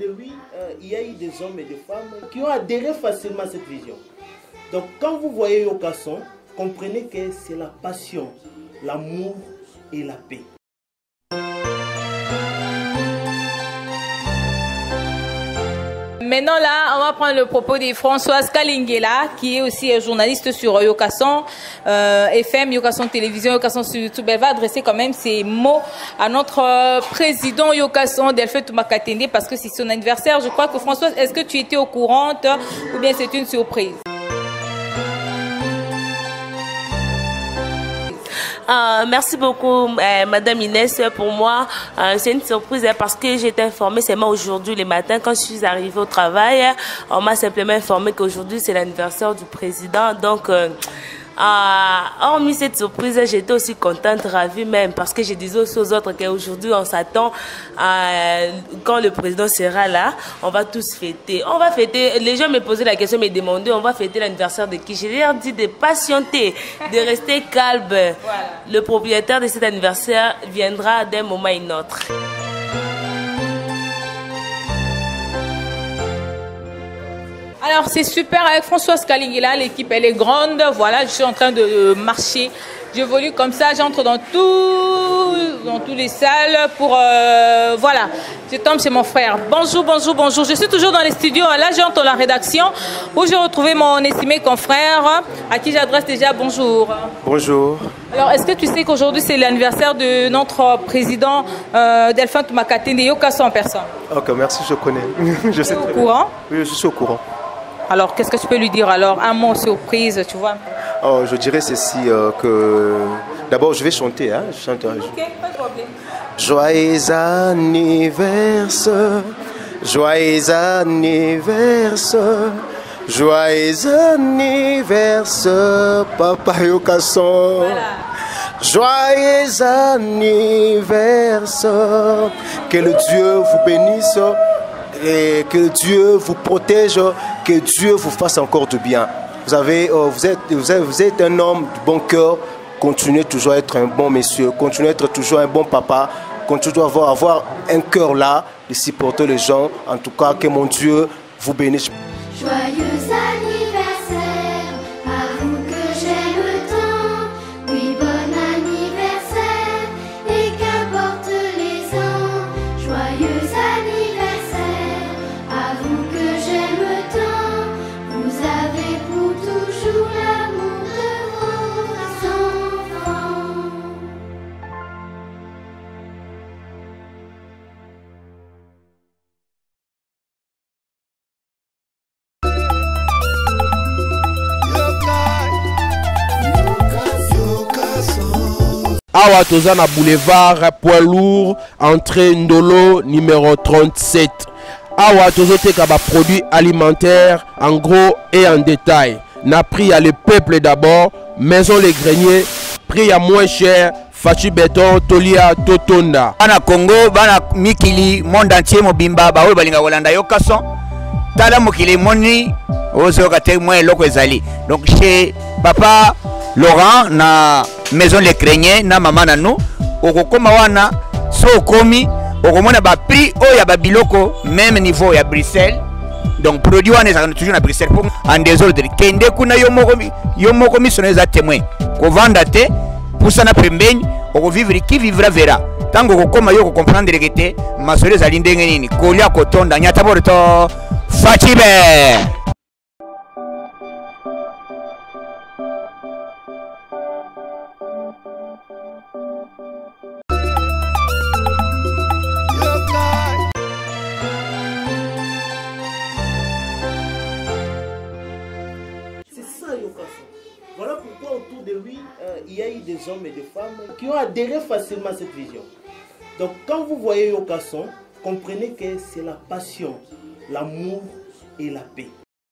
lui, il y a eu des hommes et des femmes qui ont adhéré facilement à cette vision. Donc quand vous voyez Yokasson, comprenez que c'est la passion, l'amour et la paix. Maintenant là, on va prendre le propos de Françoise Kalingela, qui est aussi journaliste sur Yokasson FM, Yokasson Télévision, Yokasson sur YouTube. Elle va adresser quand même ces mots à notre président Yokasson, Delphin Toumakatende, parce que c'est son anniversaire. Je crois que Françoise, est-ce que tu étais au courant ou bien c'est une surprise? Merci beaucoup, Madame Inès. Pour moi, c'est une surprise parce que j'étais informée seulement aujourd'hui le matin quand je suis arrivée au travail. On m'a simplement informé qu'aujourd'hui c'est l'anniversaire du président. Donc, hormis cette surprise, j'étais aussi contente, ravie même, parce que je disais aussi aux autres qu'aujourd'hui on s'attend quand le président sera là, on va tous fêter. On va fêter. Les gens me posaient la question, me demandaient, on va fêter l'anniversaire de qui? Je leur dis de patienter, de rester calme. Voilà. Le propriétaire de cet anniversaire viendra d'un moment à un autre. Alors c'est super avec Françoise Kalingela, l'équipe elle est grande, voilà, je suis en train de marcher, j'évolue comme ça, j'entre dans tous les salles pour, voilà, je tombe chez mon frère. Bonjour, bonjour, bonjour, je suis toujours dans les studios, là j'entre dans la rédaction où j'ai retrouvé mon estimé confrère à qui j'adresse déjà bonjour. Bonjour. Alors est-ce que tu sais qu'aujourd'hui c'est l'anniversaire de notre président Delphin Toumakatende Yokasson en personne? Ok, merci, je connais. Je sais. Tu es au courant? Oui, je suis au courant. Alors, qu'est-ce que tu peux lui dire alors? Un mot surprise, tu vois? Oh, je dirais ceci, que... D'abord, je vais chanter, hein? Je chante. Ok, pas de problème. Joyeux anniversaire, joyeux anniversaire, joyeux anniversaire, Papa Yokasson. Voilà. Joyeux anniversaire, que le Dieu vous bénisse. Et que Dieu vous protège, que Dieu vous fasse encore du bien. Vous êtes un homme de bon cœur, continuez toujours à être un bon monsieur, continuez à être toujours un bon papa, continuez à avoir un cœur là, de supporter les gens. En tout cas, que mon Dieu vous bénisse. Joyeux anniversaire, à vous que j'aime tant. Oui, bon anniversaire, et qu'importe les ans. Joyeux anniversaire, à vous que j'aime tant. Vous avez pour toujours l'amour de vos enfants. Awa toza na boulevard Poids Lourd, entrée Ndolo numéro 37. Awa tozoteka ba produits alimentaires en gros et en détail. Na prix à le peuple d'abord, maison les greniers, prix à moins cher, Fachi Béton, Tolia, Totonda. Bana Congo, bana Mikili, monde entier mobimba, ba oyo balinga kolanda Yokasson. Tala mokili moni, ozo kate moins loko ezali. Donc chez papa Laurent na maison les greniers na mama na nous, okokoma wana so komi, okomona ba prix oya ba biloko même niveau ya Bruxelles. Donc produit wana ezaka toujours na Bruxelles pour en désordre. Kende kuna yo moko misoneza témoin. Ko vanda te pour ça na pembeni, oko vivre qui vivra verra. Tango kokoma yo ko comprendre que te masolo ezali ndenge nini. Kolia kotonda nyata borto Fachibe. Voilà pourquoi autour de lui, il y a eu des hommes et des femmes qui ont adhéré facilement à cette vision. Donc quand vous voyez Yokasson, comprenez que c'est la passion, l'amour et la paix.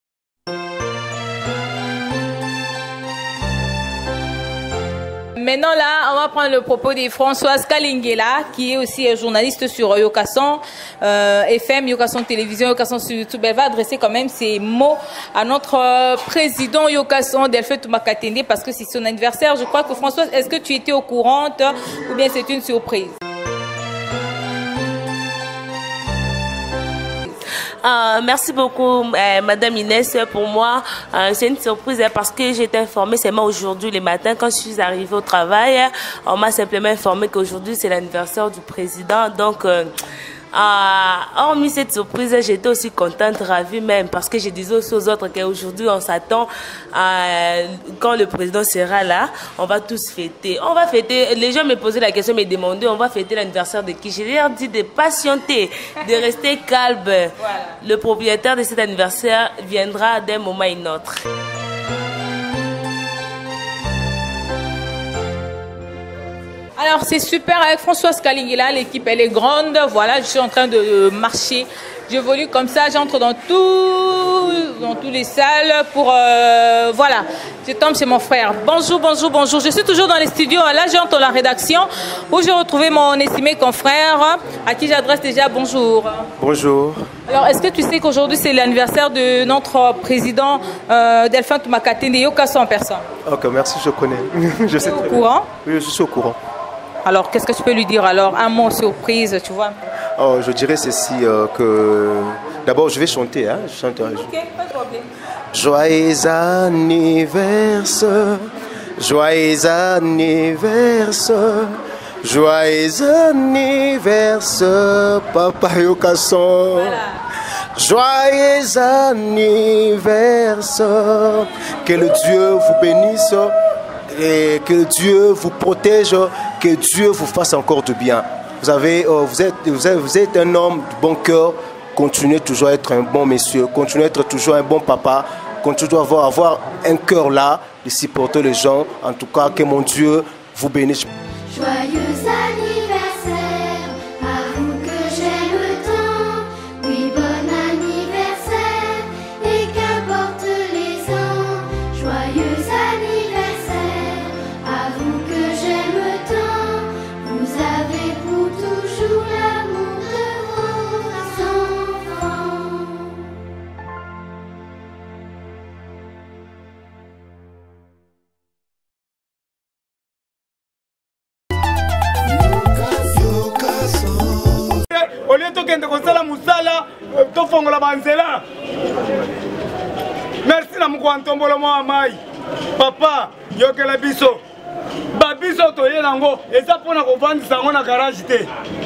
Maintenant là, on va prendre le propos de Françoise Kalingela, qui est aussi journaliste sur Yokasson FM, Yokasson Télévision, Yokasson sur YouTube. Elle va adresser quand même ces mots à notre président Yokasson, Delphin Toumakatende, parce que c'est son anniversaire. Je crois que Françoise, est-ce que tu étais au courant ou bien c'est une surprise? Merci beaucoup, Madame Inès. Pour moi, c'est une surprise parce que j'ai été informée seulement aujourd'hui le matin quand je suis arrivée au travail. On m'a simplement informé qu'aujourd'hui c'est l'anniversaire du président. Donc, hormis cette surprise, j'étais aussi contente, ravie même, parce que je disais aussi aux autres qu'aujourd'hui on s'attend quand le président sera là, on va tous fêter. On va fêter. Les gens me posaient la question, me demandaient, on va fêter l'anniversaire de qui? Je leur dis de patienter, de rester calme. Voilà. Le propriétaire de cet anniversaire viendra d'un moment à un autre. Alors c'est super avec Françoise Kalingila, l'équipe elle est grande, voilà, je suis en train de marcher, j'évolue comme ça, j'entre dans tous les salles pour, voilà, je tombe chez mon frère. Bonjour, bonjour, bonjour, je suis toujours dans les studios, là j'entre dans la rédaction où j'ai retrouvé mon estimé confrère à qui j'adresse déjà bonjour. Bonjour. Alors est-ce que tu sais qu'aujourd'hui c'est l'anniversaire de notre président Delphin Toumakatende Yokaso en personne? Ok, merci, je connais. Je sais au courant? Oui, je suis au courant. Alors, qu'est-ce que tu peux lui dire alors? Un mot surprise, tu vois? Oh, je dirais ceci, que... D'abord, je vais chanter, hein? Je chante. Ok, pas de problème. Joyeux anniversaire, joyeux anniversaire, joyeux anniversaire, Papa Yokaso. Voilà. Joyeux anniversaire, que le Dieu vous bénisse. Et que Dieu vous protège, que Dieu vous fasse encore du bien. Vous êtes un homme de bon cœur, continuez toujours à être un bon monsieur, continuez à être toujours un bon papa, continuez à avoir un cœur là, de supporter les gens. En tout cas, que mon Dieu vous bénisse. Joyeux anniversaire, à vous que j'aime tant. Oui, bon anniversaire, et qu'importe les ans. Joyeux anniversaire, à vous que j'aime tant. Vous avez pour toujours l'amour de vos enfants. Au lieu de kosala musala tofongola banzela. Merci na mukwantombola mwa mai. Papa yokela biso. Ba biso toye nango eza pona kovandisa ngo na garage te.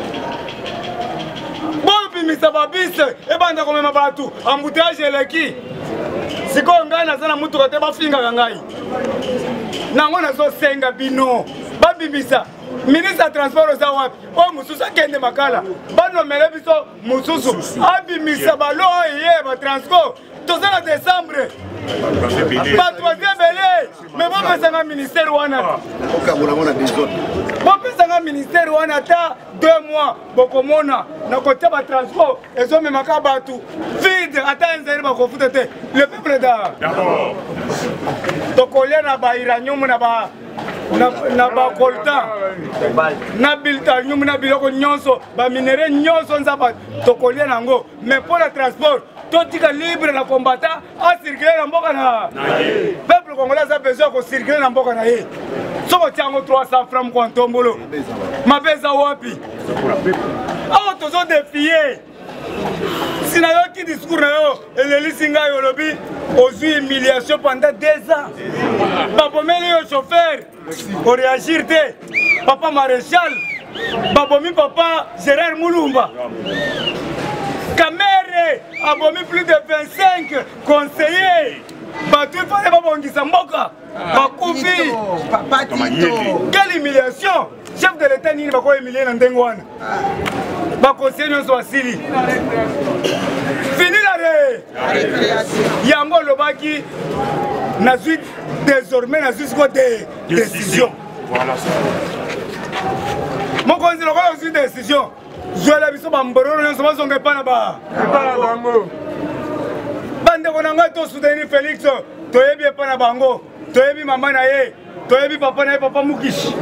Bon bimisa ba biso e banda komema batu embouteillage eleki. Siko ngai na zana mutu kote ba finga ngai. Nango na zo senga bino. Ba bimisa ministre transport oza wapi? O mususu akende makala. Banomele biso mususu abimisa balo ye ba transport. Toza na décembre. Bato bazebele. Mais bon pesanga ministère wana. Bon pesanga ministère wana ta 2 mois bokomona na côté ba transport ezo memaka batu vide ata nzeri bakofuta te. Le peuple da. D'accord. Tokolia na ba iranium na ba coltan na bilta nyumu na biloko nyonso ba minere nyonso nzaba tokolia nango mais pour le transport totika libre na combattant a circuler na mboka na peuple congolais a besoin de circuler na mboka na ye soko tiango 300 francs kwa ntombolo mabeza wapi awo tozo défier sina yo ki discours na yo elelisi ngai olobi ozwi humiliation pendant 2 ans babomeli yo chauffeur au réagir te papa maréchal babomi papa Gérard Moulumba Kamere abomi plus de 25 conseillers batu il fallait babongisa mboka bakufi quelle humiliation chef de l'état nini bako humilier na ndengo wana bakonseiller nyonso asili fini la yango lobaki nazwi désormais nazwi siko des décisions. Voilà ça. Mon conseil lokola ozwi décision zwela biso bambororo nyonso bazonga epa na bango bandeko na ngai tosoutenir Félix toyebi epa na bango toyebi mama na ye toyebi papa na ye papa Mukishi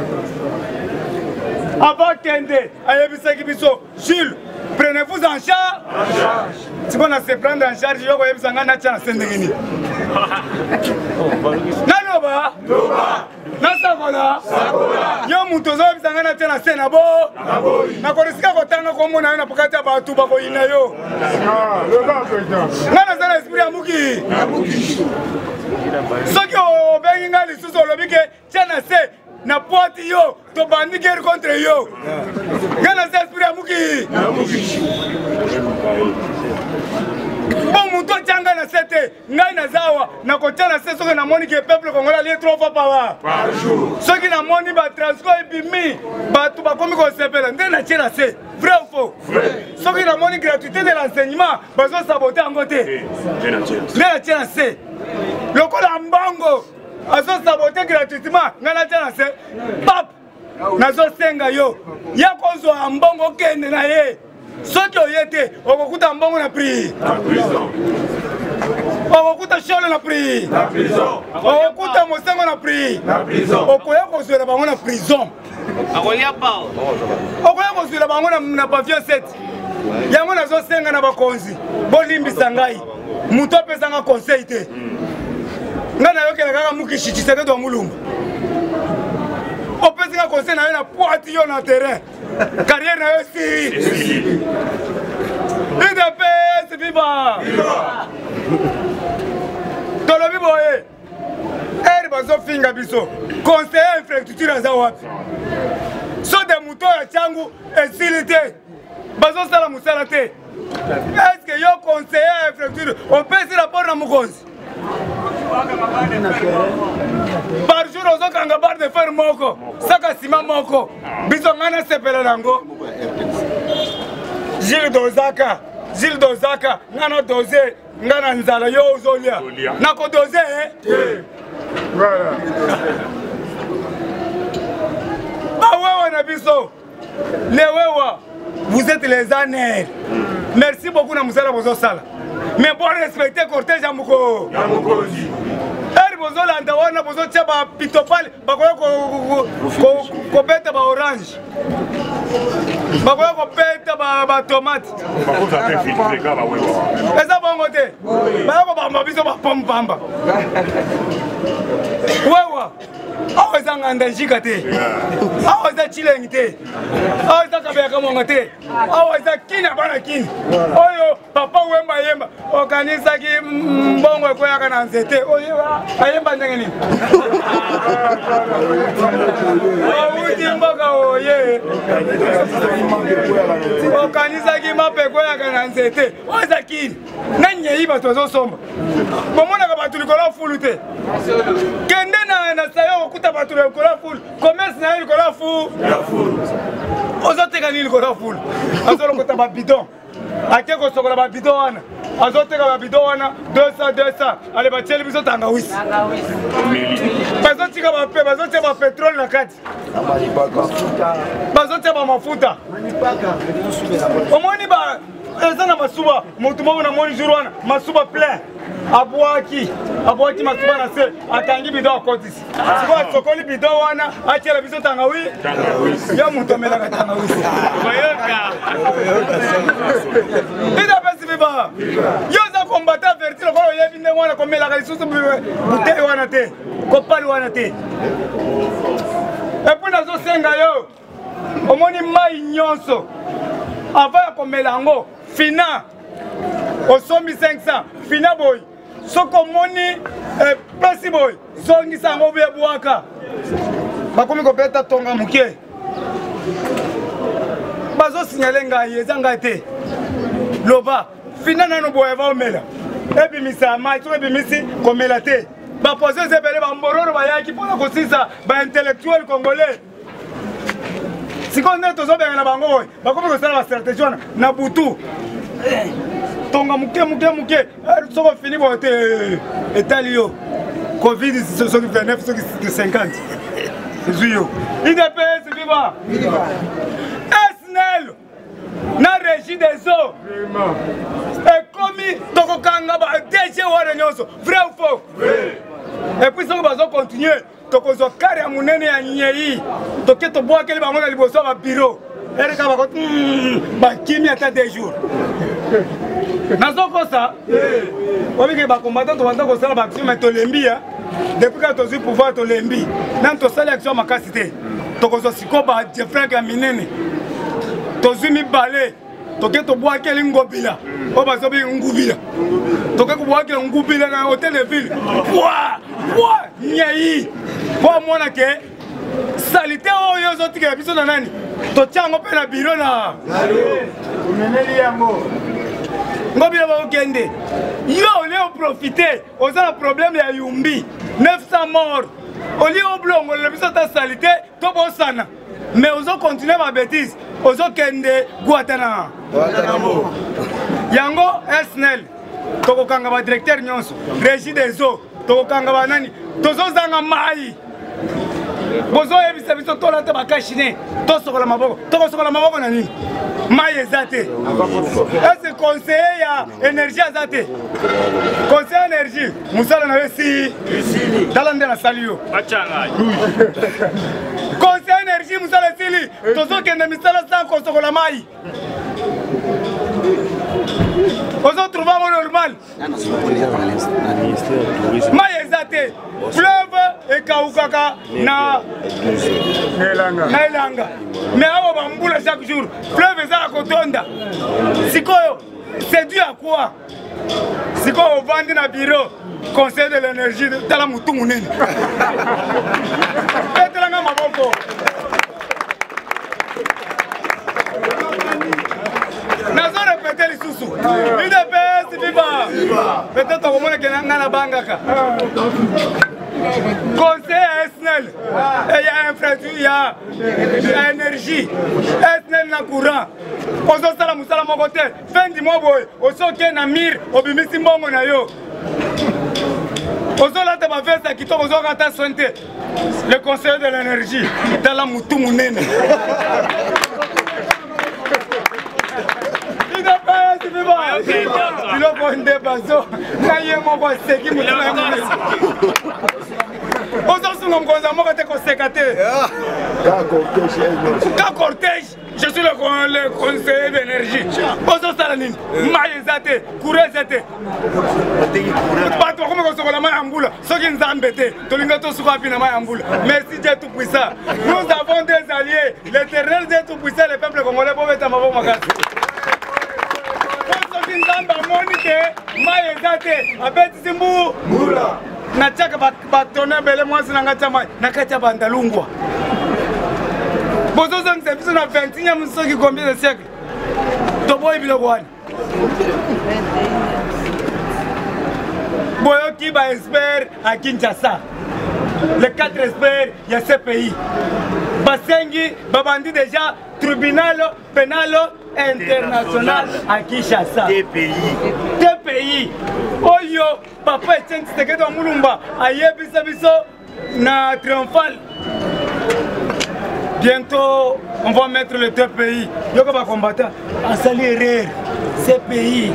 avant kende ayebisaki biso Jules prenez-vous en charge si on a se prendre en charge yoko yebisa nga na tia na sendengeni nanoba nasa sakola yo mutu ozobisanga na te na se na bo nakolisika kotanga komona yo na pokati ya bato bakoyina yo nga naza na esprit ya muki soki obengi nga lisusu olobi ke tia na se na poati yo tobandi guerre contre yo nga naza esprit ya muki bon mutu otianga na se te ngai nazawa nakotia na se soki namoni ke peuple congolais alie 3 fois par jour soki namoni batransport ebimi bato bakomi kosepela nde natie na se vrai ou faux soki namoni gratuité de l'enseignement bazosabote yango te nde natie na se lokola mbango azosabote gratuitement ngai natie na se pap nazosenga yo ya kozwa mbongo okende na ye soki oye te okokuta mbongo na prix okokuta shole na prix okokuta mosengo na prix okoya kozwela bango na prison okoya kozwela bango na pavillon 7 yango nazosenga na bakonzi bolimbisa ngai moto apesanga conseil te ngai nayokela kaka mukishi Tshisekedi wa Mulumba opesinga conseil na yo na poati yo na terrain carrière na yo si UDPS viva tolobi boye eri bazofinga biso conseiller infrastructure aza wapi so de moto ya changu esili te bazosala mosala te eske yo conseiller infrastructure opesi rapport na mokonzi par jour ozokanga barre de fer moko saka sima moko biso ngai nasepela nango Gilles Dozaka ngai na doze ngai na nzala yo ozolia nakodoze bawewa na biso lewewa vous êtes les honneurs merci beaucoup na mosala bozosala mais bon respecter cortège ya mokonzi eri bozolanda wana bozotia bapitopale bakoya kobeta baorange bakoya kobeta batomate eza bongo te baya kobamba biso bapompamba wewa awa eza nganda njika te awa eza chilengi te awa eza kabeyaka monga te awa eza kini ya bana kini oyo papa wemba yemba okanisaki mbongo ekweyaka na nzete ayemba ndenge nini awuti mboka oye okanisaki mapa ekweyaka na nzete oyo eza kini nanyei bato bazosomba bomonaka bato likolo fulu te kende na sayo okuta bato likolo fulu commerce na ye likolo fulu ozoteka nini likolo fulu azolokota babidon ake kosokola babidon wana azoteka babidon wana 200 ale batieli biso tangawisi bazotia bapetrole na kati bazotia bamafuta omoni eza na masuba motu moko namoni jour wana masuba plein abwaki masuba na se akangi bidon akotisi siko asokoli bidon wana atiela biso tangawisi yo moto amelaka tangawisi idapesi viva yo oza kombata verti lokola oyebi ndenge wana komelaka lisusu butei wana te kopali wana te epui nazosenga yo omoni mai nyonso ava ya komela yango fina osombi 500 fina boy soki omoni plasi boy zongisa yango bebwaka bakomi kobeta tonga moke bazosinyale ngai eza ngai te loba fina nano boy ava omela ebimisa ya mai soki ebimisi komela te baposese ebele bambororo bayaki mpona kosisa baintellectuel congolais sikoyo nde tozobenga na bango oyo bakomi kosala bastratégie wana na butu tonga muke soki ofini boyo te etali yo covid soki 29 soki 50 ezwi yo idps viva esnel na régie des eaux ekomi tokokanga ba DG wana nyonso vrai ou faux epuis soki bazocontinue tokozwa kare ya monene ya nyei toke tobwakeli bango na liboso ya babiro ereka bako bakimi ata 2 jours nazokosa obike bakombata tobanda kosala baaction me tolembi ya depuis que tu as pouvoir te lembi nan to sala action makasi te to ko siko ba Jeffrey Kaminene to zumi balé to ke to boa ke lingobila o ba so bi ngubila to ke ko boa ke ngubila na hôtel de ville wa nyai po mona ke salite o yo zo tika biso na nani to chango pe na biro na umeneli yango ngobila ba okende yo leo profiter oza problème ya yumbi 900 morts oli oblongo le biso ta salite to bosana mais ozo continuer ma bêtise ozo kende Guatemala yango SNEL toko kanga ba directeur nyonso régie des eaux toko kanga ba nani tozo zanga mai bozo ebisa biso to la te bakashine to sokola maboko na nini mai ezate est conseiller ya énergie azate conseiller énergie musala na wesi dalande na salio achanga conseiller énergie musala sili tozo kende misala sans kosokola mai ozo trouver normal mai ezate fleuve ekaukaka na elanga mais awa bambula chaque jour fleuve ezala kotonda sikoyo c'est dû à quoi sikoyo ovandi na bureau conseil de l'énergie tala mutu munene etelanga maboko nazo répéter lisusu UDPS viva peut-être okomona ke nga na bangaka conseil SNEL il y a infrastructure il y a énergie SNEL na courant ozo sala musala moko te fin du mois boy osoke na mir obimisi mbongo na yo ozo lata ba veste kitoko ozo kata santé le conseil de l'énergie tala mutu munene biloko ndebazo naye moko aseki mutuna ya monesi ozosunga mokonzi moko te koseka te ka cortège je suis le conseiller d'énergie ozosala nini mai eza te courant eza te bato bakomi kosokola mai ya mbula soki nzambe te tolinga tosuka api na mai ya mbula merci Dieu tout puissant nous avons des alliés l'éternel Dieu tout puissant le peuple congolais bobeta mabo makasi nzambe amoni te mai eza te abetisi mbula natiaka batone ebele mwasi na ngati ya mai na kati ya bandalungwa bozozongisa biso na 21e soki combien de siècle toboyi biloko wana boyoki baexpert à Kinshasa les 4 experts ya CPI basengi babandi déjà tribunal pénal international à Kinshasa. TPI. Oyo, papa Etienne Tshisekedi wa Mulumba, ayebisa biso na triomphal. Bientôt, on va mettre le TPI. Yoko va combattre. En sali erreur. CPI.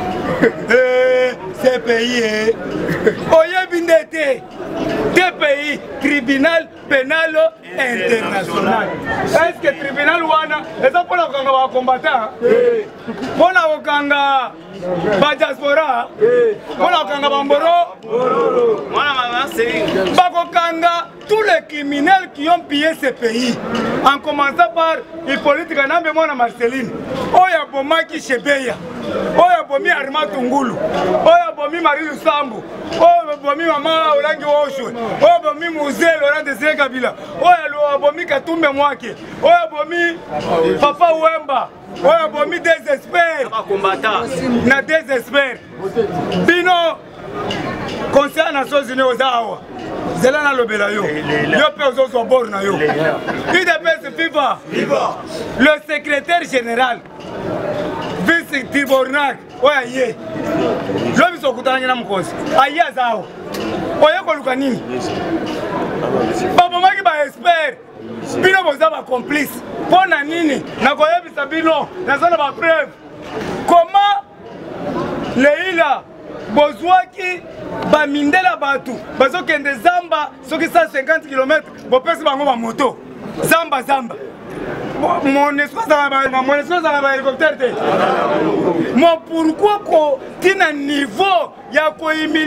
CPI. Oyebindete. TPI. Tribunal pénal international. Est-ce que tribunal wana eza pona kokanga ba combattant? Pona kokanga ba diaspora? Pona kokanga ba mboro? Mwana mama c'est ba kokanga tous les criminels qui ont pillé ce pays. En commençant par Hippolyte Kanambe mwana Marceline. Oya bomaki Shebeya. Oya bomi Arima Tungulu. Oya bomi Marie Lusambu. Oya bomi mama Olangi Oshwe. Oya bomi Muzee Laurent Desire Kabila. Oya bomi Katumbe Mwake. Oya bomi Papa Wemba. Oya bomi Désespère. Na Désespère. Bino Conseil des Nations Unies aux Awa. Zela na lobela yo. Yo pe ozo bor na yo. UDPS viva. Le secrétaire général vice Tibornak oya ye. Lobi sokutana na mkosi. Aya zao. Oya koluka nini? Baba maki ba expert. Bino boza ba complice. Pona nini? Na koyebisa bino. Na zona ba preuve. Comment Leila bozwaki bamindela batu bazokende zamba soki 150 km bopesi bango ba moto zamba mon espoir dans ba hélicoptère te mon pourquoi ko tina niveau ya ko humilier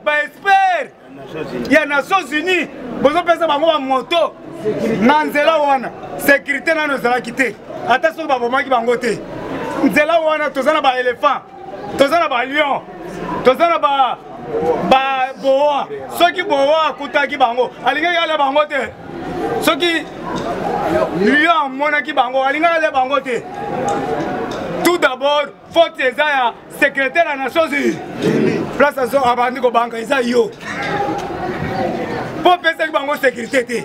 baexpert ya Nations Unies bozopesa bango bamoto na nzela wana sécurité nano ezalaki te ata soki babomaki bango te nzela wana toza na baéléphant toza na balion toza na baboa soki boa akutaki bango alingaki ale bango te soki lion amonaki bango alingaki ale bango te. Tout d'abord, faute eza ya secrétaire à Nations Unies. Place à son abandi ko banka eza yo. Pour penser que bango sécurité te.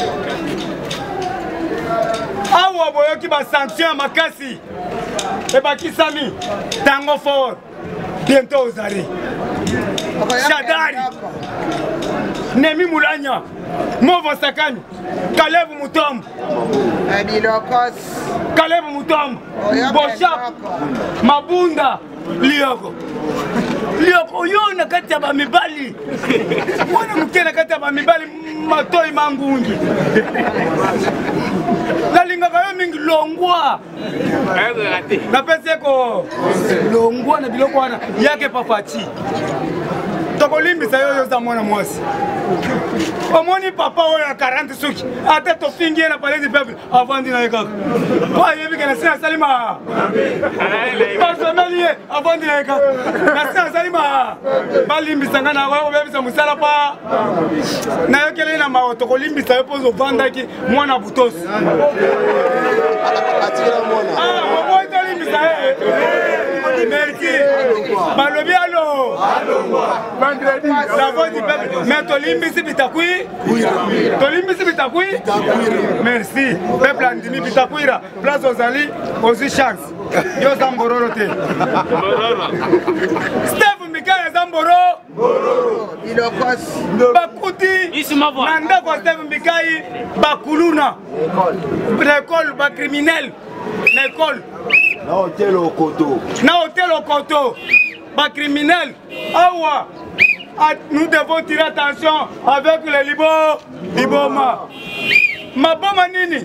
Awa boyo ki ba sanction makasi. E ba kisami tango fort. Bientôt aux arrêts. Shadari. Nemi Moulanya. Movo Sakani. Kalev Moutom. Kalev Moutom. Boshap. Mabunda. Lioko. Lioko yo na kati ya bamibali. Mwana mke na kati ya bamibali matoi mangungi. Nalingaka yo mingi longwa. Na pese ko longwa na biloko wana yake papachi. Tokolimbisa yo za mwana mwasi. Omoni papa oyo ya 40 suki. Ate to fingie na palais du peuple avant dina yekaka. Kwa yebi kana sina salima. Pasomelier avant dina yekaka. Na sina salima. Balimbisa ngana wa obebisa musala pa. Na yokele na ma tokolimbisa yo pozo vandaki mwana butosi. Atira mwana. Ah, mo tolimbisa merci. Balobi allo. Vendredi. La voix du peuple. Mais tolimbisi bitakui. Tolimbisi bitakui. Merci. Peuple andimi bitakuira. Place aux alliés, aussi chance. Yo zambororo te. Steve Mikael Zamboro. Bakuti. Nanda kwa Steve Mikael. Bakuluna. L'école, ba criminel. L'école. Na hôtel au Koto. Na hôtel au Koto. Ba criminel. Awa. Nous devons tirer attention avec les Liboma. Maboma nini.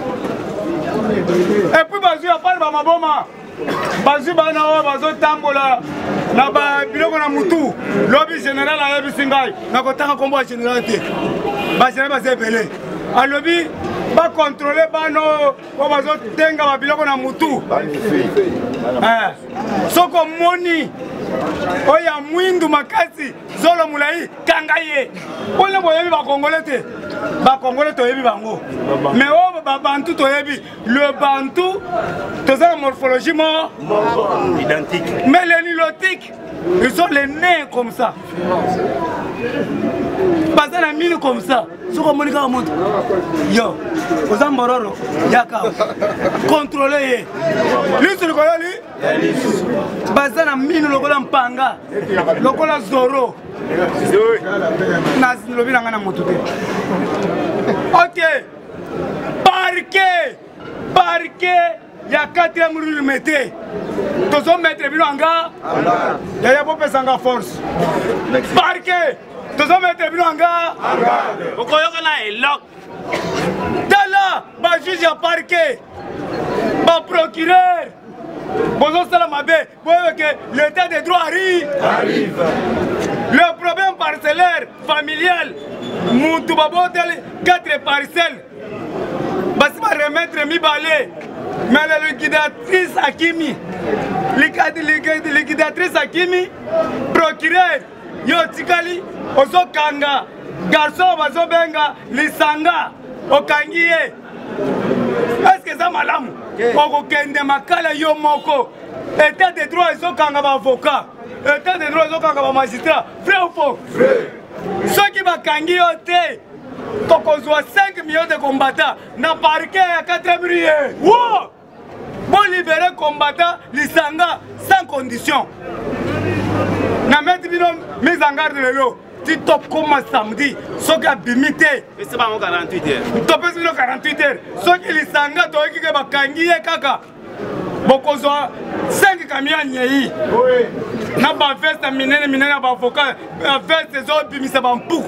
Et puis bazu ya parle ba maboma. Bazu ba na bazo tambola. Na ba biloko na mutu. Lobby général a yebi singai. Na kotaka kombo général te. Ba général ba zebele. A lobby ba contrôler ba no ko bazo tenga ba biloko na mutu. Soko moni. Oya mwindu makasi zolo mulai kangaye. Ona boyebi ba congolais te. Ba congolais to yebi bango. Mais o ba bantu to yebi le bantu to za morphologie identique. Mais les nilotiques ils sont les nez comme ça. Pas la mine comme ça. Soko monika monte. Yo, ozambororo yaka. Contrôler. Lui sur le lui. Bazana mine lokola mpanga. Lokola zoro. Na lobi ngana moto te. OK. Parquet. Ya 4e rue Mété. Tozo mettre bilanga. Ya po pesanga force. Parquet. Tozo mettre bilanga. Okoyoka na elok. Tala ba juge ya parquet. Ba procureur. Bonjour Salamabé. Voyez que l'état des droits arrive. Le problème parcellaire familial. Moutou babotel 4 parcelles. Basi ba remettre mi balé. Mais la liquidatrice Akimi, liquidatrice Akimi, procureur, Yotikali, Ozokanga, garçon Bazobenga, Lisanga, Okangiye. Est-ce que ça malamu? Okokende makala yo moko. État de droit Ozokanga avocat. État de droit Ozokanga magistrat. Vrai ou faux? Vrai. Ceux qui bakangi yote. Tokozwa 5 millions de combattants na parquet à 4 millions. Wow! Bon libérer combattants Lisanga sans condition. Na mettre mise en garde le lot. Tu top comme samedi, ce qui a bimité. Et c'est pas 48 heures. Top 48 heures. Ce qui Lisanga toi qui va kangi kaka. Bokozwa 5 camions nyei. Oui. Na ba veste minene ba avocat, veste zo bimisa ba mpuku.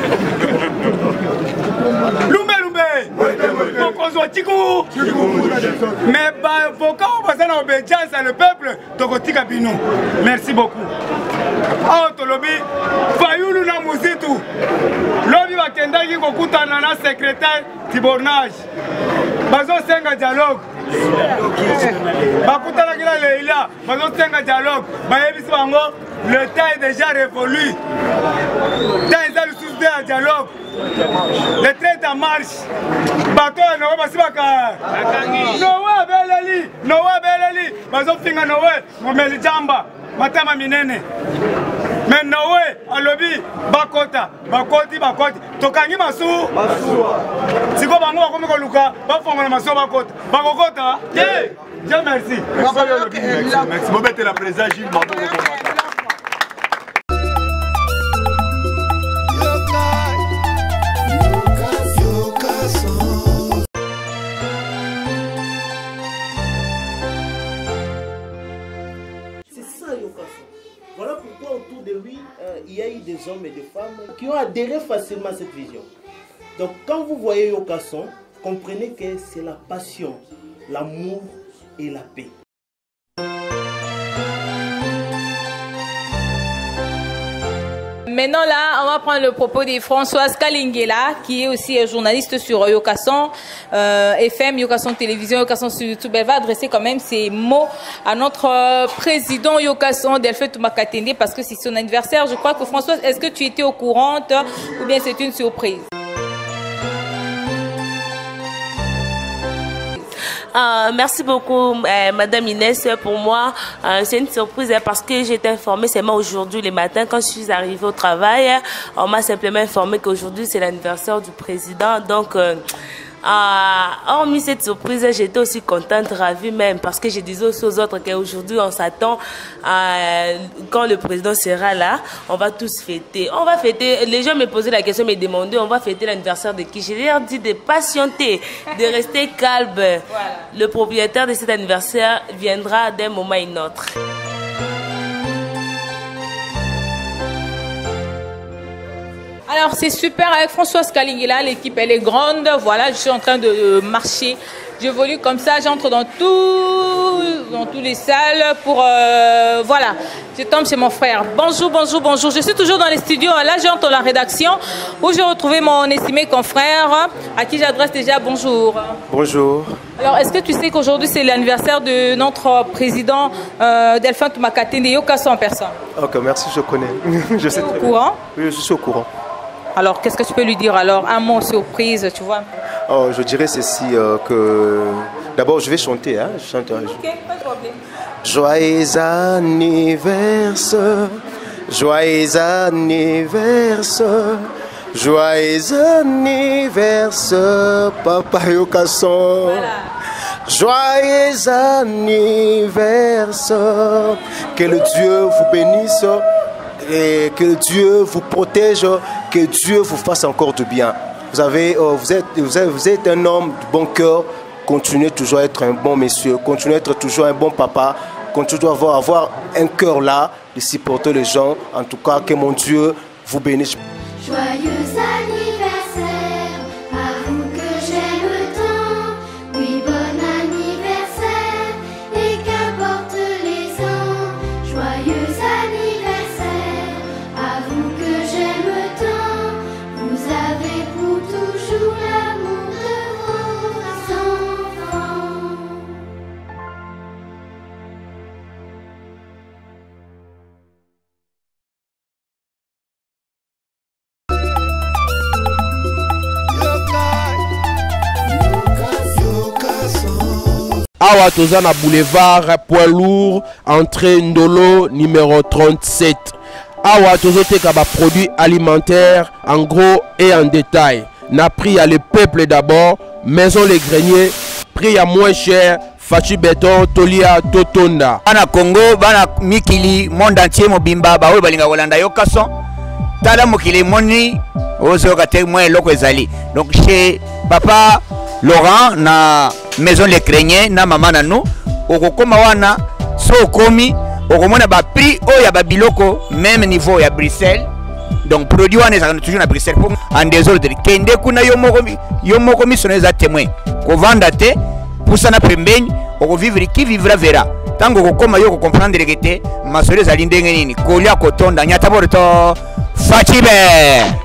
Lumbe. Bokozwa tiku. Mais ba avocat on va ça na obéissance à le peuple, tokotika bino. Merci beaucoup. awa tolobi fayulu na muzitu lobi bakendaki kokutana na secrétaire tibornage bazosenga dialogue bakutanaki na leila bazosenga dialogue bayebisi bango le temps est déjà révolu temps eza lisusu te ya dialogue le train en marche bato ya nowe basibaka nowe abeleli bazofinga nowe momeli jamba matama minene mais nowe alobi bakoti tokangi masu siko bango bakomi koluka bafongola masu bakokota Dieu merci. Merci. Mobete la présidente Gilles Mando. Voilà pourquoi autour de lui, il y a eu des hommes et des femmes qui ont adhéré facilement à cette vision. Donc quand vous voyez Yokasson, comprenez que c'est la passion, l'amour et la paix. Maintenant là, on va prendre le propos de Françoise Kalingela, qui est aussi journaliste sur Yokasson FM, Yokasson Télévision, Yokasson sur YouTube. Elle va adresser quand même ces mots à notre président Yokasson, Delphin Toumakatende, parce que c'est son anniversaire. Je crois que Françoise, est-ce que tu étais au courant ou bien c'est une surprise? Merci beaucoup, Madame Inès. Pour moi, c'est une surprise parce que j'étais informée seulement aujourd'hui le matin quand je suis arrivée au travail. On m'a simplement informé qu'aujourd'hui c'est l'anniversaire du président. Donc, hormis cette surprise, j'étais aussi contente, ravie même, parce que je disais aussi aux autres qu'aujourd'hui on s'attend quand le président sera là, on va tous fêter. On va fêter. Les gens me posaient la question, me demandaient, on va fêter l'anniversaire de qui? Je leur dis de patienter, de rester calme. Voilà. Le propriétaire de cet anniversaire viendra d'un moment à un autre. Alors c'est super avec Françoise Kalingela, l'équipe elle est grande, voilà, je suis en train de marcher, j'évolue comme ça, j'entre dans tous les salles pour, voilà, je tombe chez mon frère. Bonjour, bonjour, bonjour, je suis toujours dans les studios, là j'entre dans la rédaction où j'ai retrouvé mon estimé confrère à qui j'adresse déjà bonjour. Bonjour. Alors est-ce que tu sais qu'aujourd'hui c'est l'anniversaire de notre président Delphin Toumakatende, Yokasson en personne? Ok, merci, je connais. Je sais au courant? Oui, je suis au courant. Alors, qu'est-ce que tu peux lui dire alors? Un mot surprise, tu vois? Oh, je dirais ceci, que... D'abord, je vais chanter, hein? Je chante. Ok, pas de problème. Joyeux anniversaire, joyeux anniversaire, joyeux anniversaire, Papa Yokasson. Voilà. Joyeux anniversaire, que le Dieu vous bénisse. Et que Dieu vous protège, que Dieu vous fasse encore du bien. Vous êtes un homme de bon cœur, continuez toujours à être un bon monsieur, continuez à être toujours un bon papa, continuez à avoir un cœur là, de supporter les gens. En tout cas, que mon Dieu vous bénisse. Joyeux anniversaire, à vous que j'aime tant. Oui, bon anniversaire, et qu'importe les ans. Joyeux anniversaire, à vous que j'aime tant. Vous avez pour toujours l'amour de vos enfants. Awa toza na boulevard Poids Lourd, entrée Ndolo numéro 37. Awa tozoteka ba produits alimentaires en gros et en détail. Na prix à le peuple d'abord, maison les greniers, prix à moins cher, Fachi Béton, Tolia, Totonda. Bana Congo, bana Mikili, monde entier mobimba, ba balinga Holanda Yokasson. Tala mokili moni, ozo kate moins loko ezali. Donc chez papa Laurent na maison les craignés na maman na nous okokoma wana so komi okomona ba prix oya ba biloko même niveau ya Bruxelles. Donc produit wana ezaka toujours na Bruxelles pour en désordre kende kuna yo moko missionnaire za témoin ko vanda te poussa na pembeni okovivre qui vivra verra tango kokoma yo comprendre que te masolo ezali ndenge nini kolia kotonda nyata borto facibe.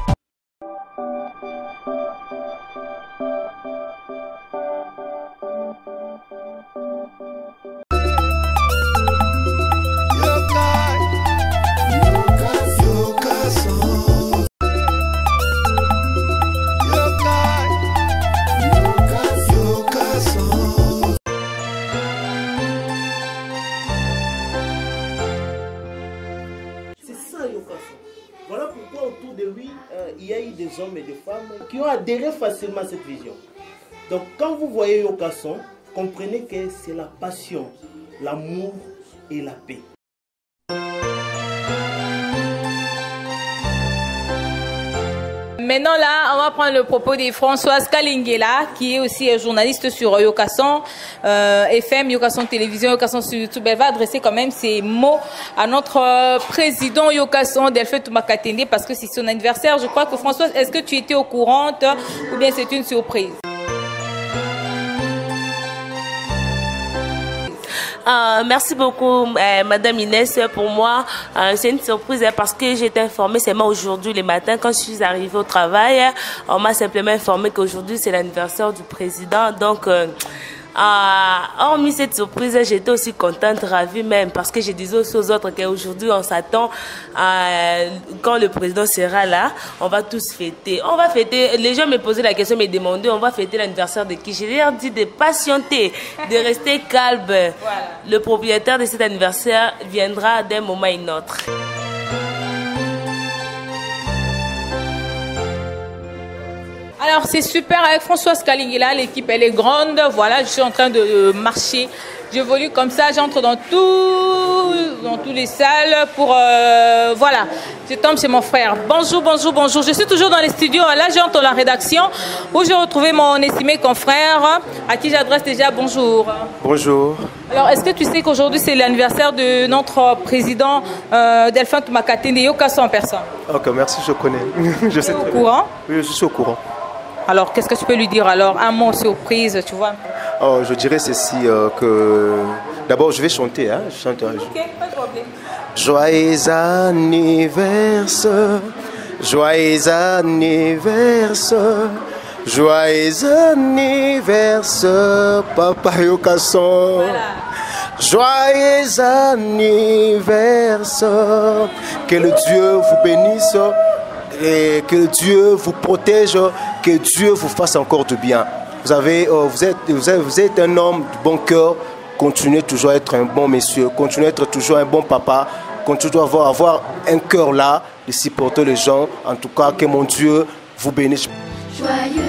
Voilà pourquoi autour de lui, il y a eu des hommes et des femmes qui ont adhéré facilement à cette vision. Donc quand vous voyez Yokasson, comprenez que c'est la passion, l'amour et la paix. Maintenant là, on va prendre le propos de Françoise Kalingela, qui est aussi journaliste sur Yokasson FM, Yokasson Télévision, Yokasson sur YouTube. Elle va adresser quand même ses mots à notre président Yokasson, Delphin Toumakatende, parce que c'est son anniversaire. Je crois que Françoise, est-ce que tu étais au courant ou bien c'est une surprise? Merci beaucoup, Madame Inès. Pour moi, c'est une surprise parce que j'étais informée seulement aujourd'hui le matin quand je suis arrivée au travail. On m'a simplement informé qu'aujourd'hui c'est l'anniversaire du président. Donc, hormis cette surprise, j'étais aussi contente, ravie même, parce que je disais aussi aux autres qu'aujourd'hui on s'attend quand le président sera là, on va tous fêter. On va fêter. Les gens me posaient la question, me demandaient, on va fêter l'anniversaire de qui? Je leur dis de patienter, de rester calme. Voilà. Le propriétaire de cet anniversaire viendra d'un moment à un autre. Alors c'est super avec Françoise Kalingela, l'équipe elle est grande, voilà, je suis en train de marcher, j'évolue comme ça, j'entre dans tous les salles pour, voilà, je tombe chez mon frère. Bonjour, bonjour, bonjour, je suis toujours dans les studios, là j'entre dans la rédaction où j'ai retrouvé mon estimé confrère à qui j'adresse déjà bonjour. Bonjour. Alors est-ce que tu sais qu'aujourd'hui c'est l'anniversaire de notre président Delphin Toumakatende, Yokasson en personne? Ok, merci, je connais. Je sais. Tu es au courant? Oui, je suis au courant. Alors, qu'est-ce que tu peux lui dire alors? Un mot surprise, tu vois? Oh, je dirais ceci, que... D'abord, je vais chanter. Hein? Je chante. Ok, pas de problème. Joyeux anniversaire, joyeux anniversaire, joyeux anniversaire, Papa Yokasson. Voilà. Joyeux anniversaire, que le Dieu vous bénisse. Et que Dieu vous protège, que Dieu vous fasse encore du bien. Vous êtes un homme de bon cœur, continuez toujours à être un bon monsieur, continuez à être toujours un bon papa, continuez à avoir un cœur là, de supporter les gens. En tout cas, que mon Dieu vous bénisse. Joyeux